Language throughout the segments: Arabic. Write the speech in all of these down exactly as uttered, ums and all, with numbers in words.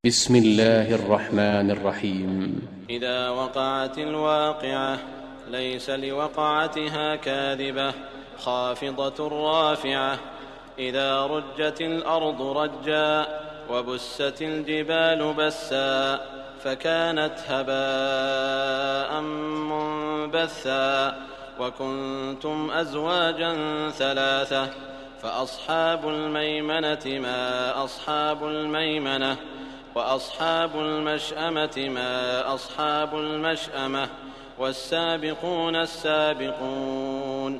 بسم الله الرحمن الرحيم. إذا وقعت الواقعة ليس لوقعتها كاذبة خافضة رافعة. إذا رجت الأرض رجا وبست الجبال بسا فكانت هباء منبثا. وكنتم أزواجا ثلاثة فأصحاب الميمنة ما أصحاب الميمنة وأصحاب المشأمة ما أصحاب المشأمة والسابقون السابقون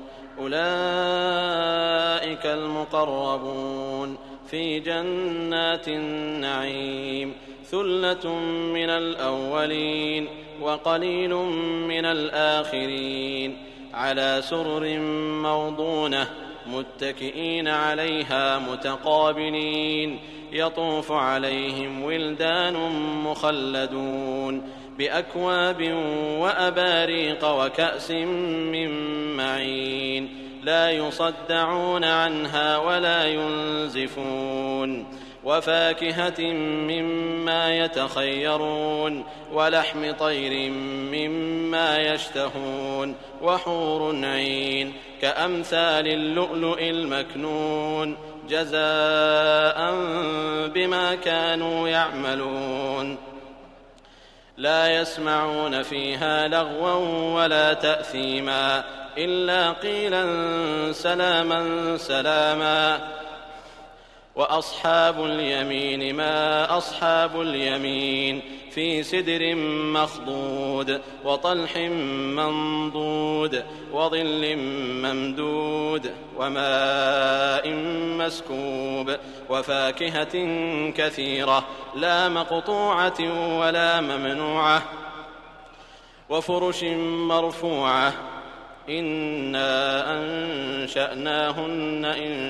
أولئك المقربون في جنات النعيم. ثلة من الأولين وقليل من الآخرين على سرر موضونة متكئين عليها متقابلين يطوف عليهم ولدان مخلدون بأكواب وأباريق وكأس من معين لا يصدعون عنها ولا ينزفون. وفاكهة مما يتخيرون ولحم طير مما يشتهون وحور عين كأمثال اللؤلؤ المكنون جزاء بما كانوا يعملون. لا يسمعون فيها لغوا ولا تأثيما إلا قيلا سلاما سلاما. وأصحاب اليمين ما أصحاب اليمين في سدر مخضود وطلح منضود وظل ممدود وماء مسكوب وفاكهة كثيرة لا مقطوعة ولا ممنوعة وفرش مرفوعة. إنا أنشأناهن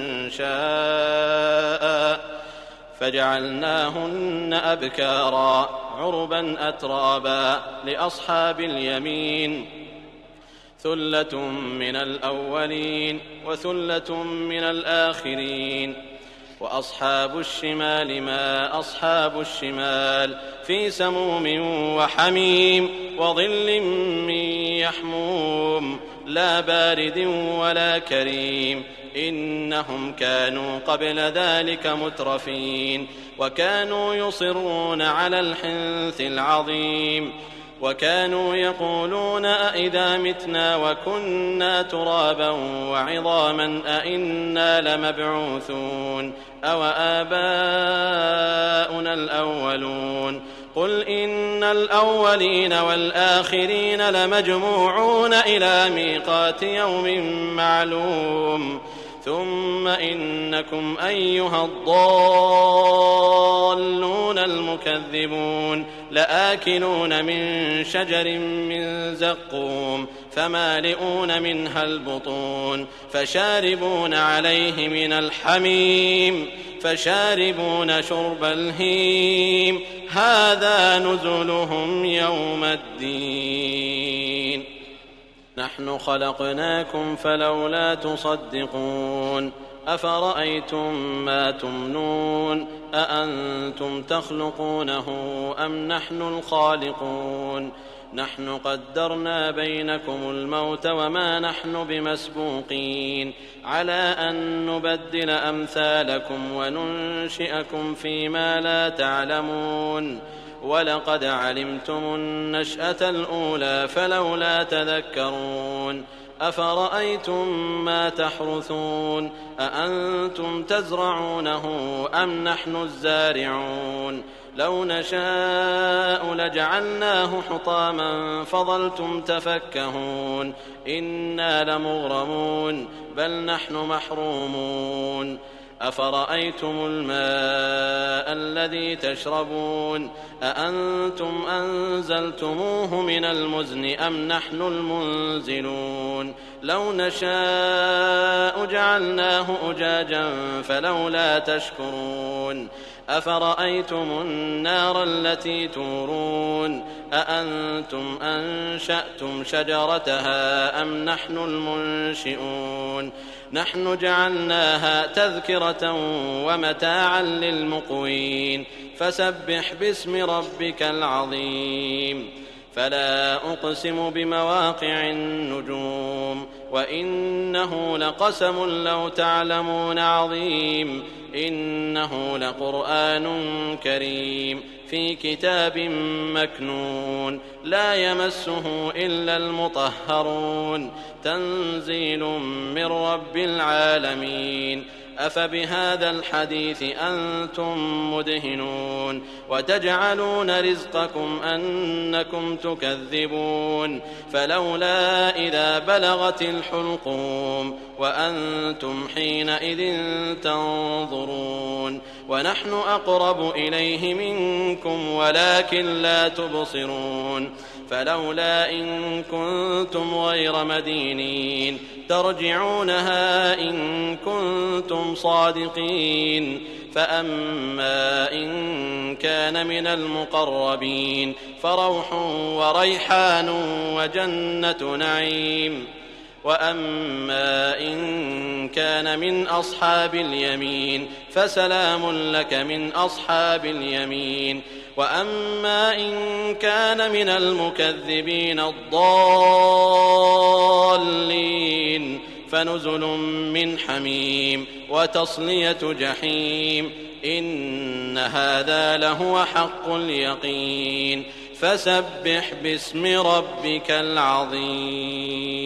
إنشاء فجعلناهن أبكارا عربا أترابا لأصحاب اليمين. ثلة من الأولين وثلة من الآخرين. وأصحاب الشمال ما أصحاب الشمال في سموم وحميم وظل من يحموم لا بارد ولا كريم. إنهم كانوا قبل ذلك مترفين وكانوا يصرون على الحنث العظيم وكانوا يقولون أئذا متنا وكنا ترابا وعظاما أئنا لمبعوثون أو آباؤنا الأولون. قل إن الأولين والآخرين لمجموعون إلى ميقات يوم معلوم. ثم إنكم أيها الضالون المكذبون لآكلون من شجر من زقوم فمالئون منها البطون فشاربون عليه من الحميم فشاربون شرب الهيم هذا نزلهم يوم الدين. نحن خلقناكم فلولا تصدقون. أفرأيتم ما تمنون أأنتم تخلقونه أم نحن الخالقون. نحن قدرنا بينكم الموت وما نحن بمسبوقين على أن نبدل أمثالكم وننشئكم فيما لا تعلمون. ولقد علمتم النشأة الأولى فلولا تذكرون. أفرأيتم ما تحرثون أأنتم تزرعونه أم نحن الزارعون. لو نشاء لجعلناه حطاما فظلتم تفكهون. إنا لمغرمون بل نحن محرومون. أفرأيتم الماء الذي تشربون أأنتم أنزلتموه من المزن أم نحن المنزلون. لو نشاء جعلناه أجاجا فلولا تشكرون. أفرأيتم النار التي تورون أأنتم أنشأتم شجرتها أم نحن المنشئون. نحن جعلناها تذكرة ومتاعا للمقوين فسبح باسم ربك العظيم فلا أقسم بمواقع النجوم وإنه لقسم لو تعلمون عظيم إنه لقرآن كريم في كتاب مكنون لا يمسه إلا المطهرون تنزيل من رب العالمين أفبهذا الحديث أنتم مدهنون وتجعلون رزقكم أنكم تكذبون فلولا إذا بلغت الحلقوم وأنتم حينئذ تنظرون ونحن أقرب إليه منكم ولكن لا تبصرون فلولا إن كنتم غير مدينين ترجعونها إن كنتم صادقين فأما إن كان من المقربين فروح وريحان وجنة نعيم وأما إن كان من أصحاب اليمين فسلام لك من أصحاب اليمين وأما إن كان من المكذبين الضالين فنزل من حميم وتصلية جحيم إن هذا لهو حق اليقين فسبح باسم ربك العظيم.